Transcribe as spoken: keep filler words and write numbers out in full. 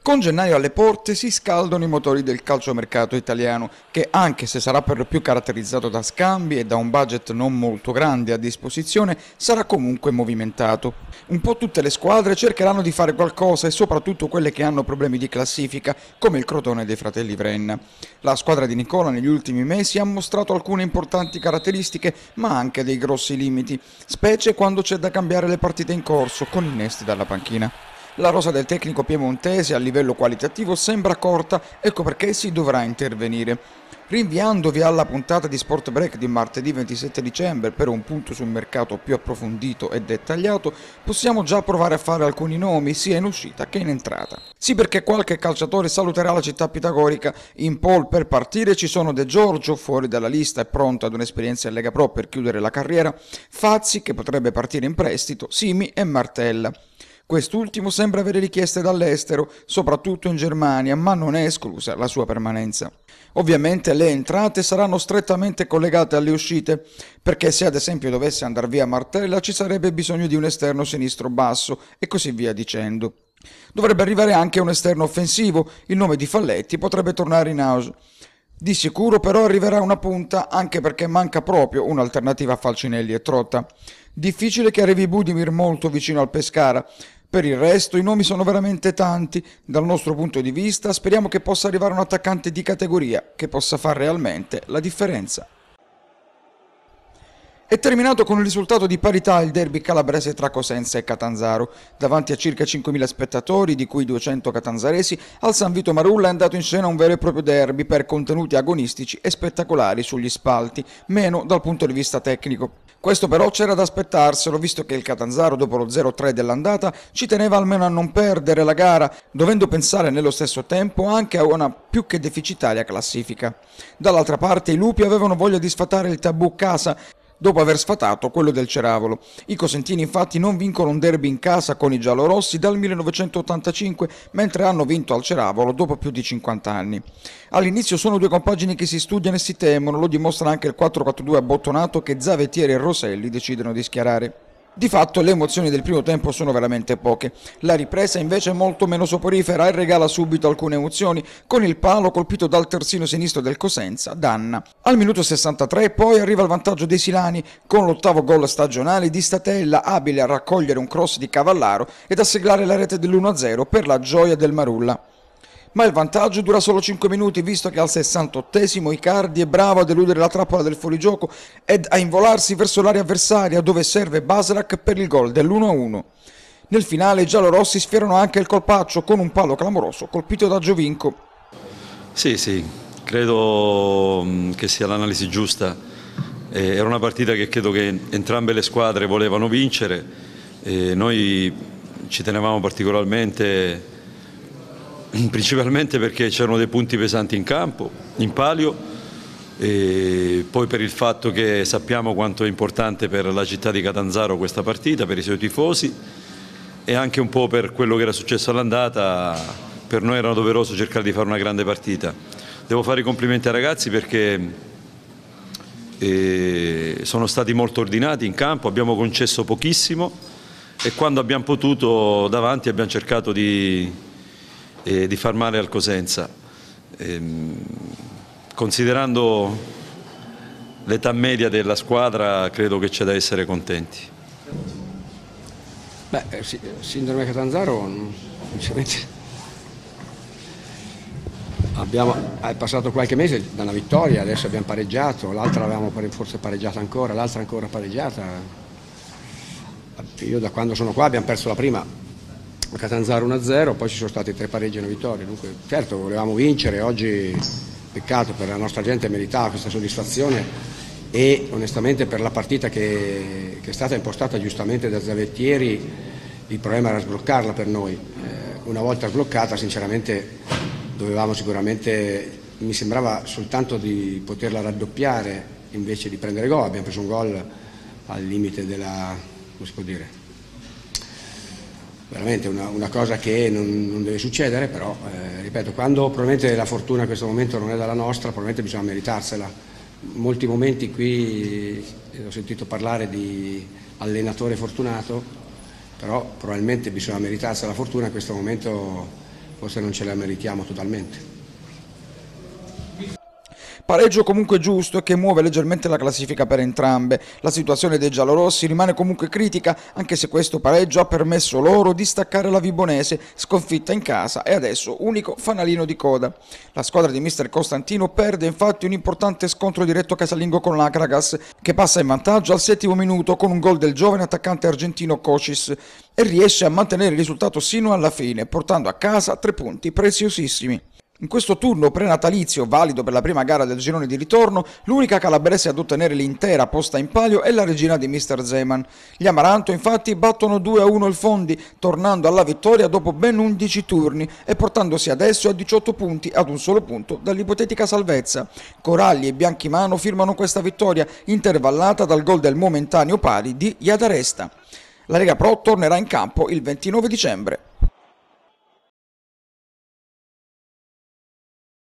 Con gennaio alle porte si scaldano i motori del calciomercato italiano, che anche se sarà per lo più caratterizzato da scambi e da un budget non molto grande a disposizione, sarà comunque movimentato. Un po' tutte le squadre cercheranno di fare qualcosa e soprattutto quelle che hanno problemi di classifica, come il Crotone dei fratelli Vrenna. La squadra di Nicola negli ultimi mesi ha mostrato alcune importanti caratteristiche, ma anche dei grossi limiti, specie quando c'è da cambiare le partite in corso con innesti dalla panchina. La rosa del tecnico piemontese a livello qualitativo sembra corta, ecco perché si dovrà intervenire. Rinviandovi alla puntata di Sport Break di martedì ventisette dicembre per un punto sul mercato più approfondito e dettagliato, possiamo già provare a fare alcuni nomi sia in uscita che in entrata. Sì, perché qualche calciatore saluterà la città pitagorica. In pole per partire ci sono De Giorgio, fuori dalla lista e pronto ad un'esperienza in Lega Pro per chiudere la carriera, Fazzi che potrebbe partire in prestito, Simi e Martella. Quest'ultimo sembra avere richieste dall'estero, soprattutto in Germania, ma non è esclusa la sua permanenza. Ovviamente le entrate saranno strettamente collegate alle uscite, perché se ad esempio dovesse andare via Martella ci sarebbe bisogno di un esterno sinistro basso e così via dicendo. Dovrebbe arrivare anche un esterno offensivo, il nome di Falletti potrebbe tornare in auge. Di sicuro però arriverà una punta, anche perché manca proprio un'alternativa a Falcinelli e Trotta. Difficile che arrivi Budimir molto vicino al Pescara. Per il resto i nomi sono veramente tanti. Dal nostro punto di vista speriamo che possa arrivare un attaccante di categoria che possa fare realmente la differenza. È terminato con il risultato di parità il derby calabrese tra Cosenza e Catanzaro. Davanti a circa cinquemila spettatori, di cui duecento catanzaresi, al San Vito Marulla è andato in scena un vero e proprio derby per contenuti agonistici e spettacolari sugli spalti, meno dal punto di vista tecnico. Questo però c'era da aspettarselo, visto che il Catanzaro, dopo lo zero tre dell'andata, ci teneva almeno a non perdere la gara, dovendo pensare nello stesso tempo anche a una più che deficitaria classifica. Dall'altra parte i lupi avevano voglia di sfatare il tabù casa, dopo aver sfatato quello del Ceravolo. I cosentini infatti non vincono un derby in casa con i giallorossi dal millenovecentottantacinque, mentre hanno vinto al Ceravolo dopo più di cinquanta anni. All'inizio sono due compagini che si studiano e si temono, lo dimostra anche il quattro quattro due abbottonato che Zavettieri e Roselli decidono di schierare. Di fatto le emozioni del primo tempo sono veramente poche, la ripresa invece è molto meno soporifera e regala subito alcune emozioni, con il palo colpito dal terzino sinistro del Cosenza, Danna. Al minuto sessantatré poi arriva il vantaggio dei Silani, con l'ottavo gol stagionale di Statella, abile a raccogliere un cross di Cavallaro ed a siglare la rete dell'uno a zero per la gioia del Marulla. Ma il vantaggio dura solo cinque minuti, visto che al sessantottesimo Icardi è bravo a deludere la trappola del fuorigioco ed a involarsi verso l'area avversaria, dove serve Baselak per il gol dell'uno a uno. Nel finale i giallorossi sfiorano anche il colpaccio con un palo clamoroso colpito da Giovinco. Sì, sì, credo che sia l'analisi giusta. Eh, era una partita che credo che entrambe le squadre volevano vincere. Eh, noi ci tenevamo particolarmente, principalmente perché c'erano dei punti pesanti in campo, in palio, e poi per il fatto che sappiamo quanto è importante per la città di Catanzaro questa partita, per i suoi tifosi, e anche un po' per quello che era successo all'andata. Per noi era doveroso cercare di fare una grande partita. Devo fare i complimenti ai ragazzi perché eh, sono stati molto ordinati in campo, abbiamo concesso pochissimo e quando abbiamo potuto davanti abbiamo cercato di E di far male al Cosenza. Ehm, considerando l'età media della squadra credo che c'è da essere contenti. Beh, sì, Sindrome Catanzaro sinceramente abbiamo, è passato qualche mese da una vittoria, adesso abbiamo pareggiato, l'altra l'avevamo forse pareggiata ancora, l'altra ancora pareggiata. Io da quando sono qua abbiamo perso la prima a Catanzaro uno a zero, poi ci sono stati tre pareggi e una vittoria, dunque certo volevamo vincere, oggi peccato, per la nostra gente meritava questa soddisfazione e onestamente per la partita che, che è stata impostata giustamente da Zavettieri il problema era sbloccarla per noi. Eh, una volta sbloccata sinceramente dovevamo sicuramente, mi sembrava soltanto di poterla raddoppiare invece di prendere gol, abbiamo preso un gol al limite della, come si può dire, veramente una, una cosa che non, non deve succedere, però eh, ripeto, quando probabilmente la fortuna in questo momento non è dalla nostra, probabilmente bisogna meritarsela. In molti momenti qui ho sentito parlare di allenatore fortunato, però probabilmente bisogna meritarsi la fortuna, in questo momento forse non ce la meritiamo totalmente. Pareggio comunque giusto e che muove leggermente la classifica per entrambe. La situazione dei giallorossi rimane comunque critica, anche se questo pareggio ha permesso loro di staccare la Vibonese, sconfitta in casa e adesso unico fanalino di coda. La squadra di mister Costantino perde infatti un importante scontro diretto casalingo con l'Akragas, che passa in vantaggio al settimo minuto con un gol del giovane attaccante argentino Cochis e riesce a mantenere il risultato sino alla fine, portando a casa tre punti preziosissimi. In questo turno prenatalizio, valido per la prima gara del girone di ritorno, l'unica calabrese ad ottenere l'intera posta in palio è la regina di mister Zeman. Gli Amaranto infatti battono due a uno il Fondi, tornando alla vittoria dopo ben undici turni e portandosi adesso a diciotto punti ad un solo punto dall'ipotetica salvezza. Coralli e Bianchimano firmano questa vittoria, intervallata dal gol del momentaneo pari di Iadaresta. La Lega Pro tornerà in campo il ventinove dicembre.